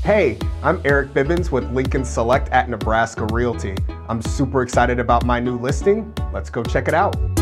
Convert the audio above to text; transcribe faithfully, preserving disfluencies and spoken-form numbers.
Hey, I'm Eric Bibbins with Lincoln Select at Nebraska Realty. I'm super excited about my new listing. Let's go check it out.